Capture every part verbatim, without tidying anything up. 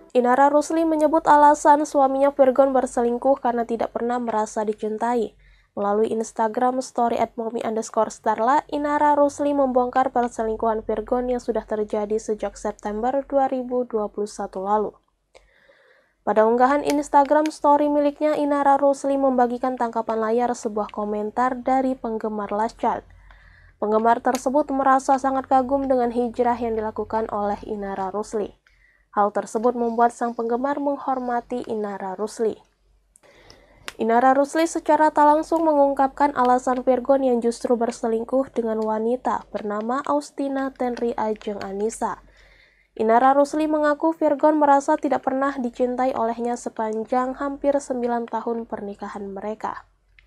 Inara Rusli menyebut alasan suaminya Virgon berselingkuh karena tidak pernah merasa dicintai. Melalui Instagram story at mommy underscore starla, Inara Rusli membongkar perselingkuhan Virgon yang sudah terjadi sejak September dua ribu dua puluh satu lalu. Pada unggahan Instagram story miliknya, Inara Rusli membagikan tangkapan layar sebuah komentar dari penggemar Last Child. Penggemar tersebut merasa sangat kagum dengan hijrah yang dilakukan oleh Inara Rusli. Hal tersebut membuat sang penggemar menghormati Inara Rusli. Inara Rusli secara tak langsung mengungkapkan alasan Virgon yang justru berselingkuh dengan wanita bernama Austina Tenri Ajeng Anissa. Inara Rusli mengaku Virgon merasa tidak pernah dicintai olehnya sepanjang hampir sembilan tahun pernikahan mereka.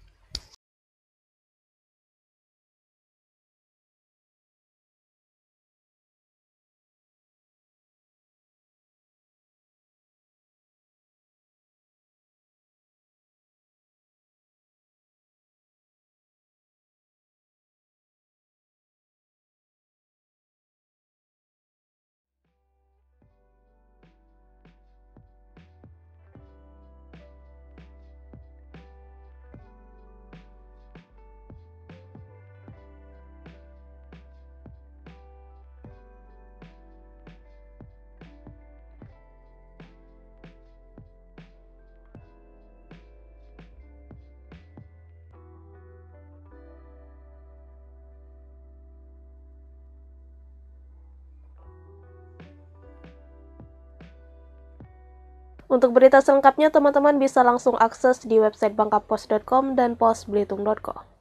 Untuk berita selengkapnya, teman-teman bisa langsung akses di website bangkapos dot com dan pos belitung dot co.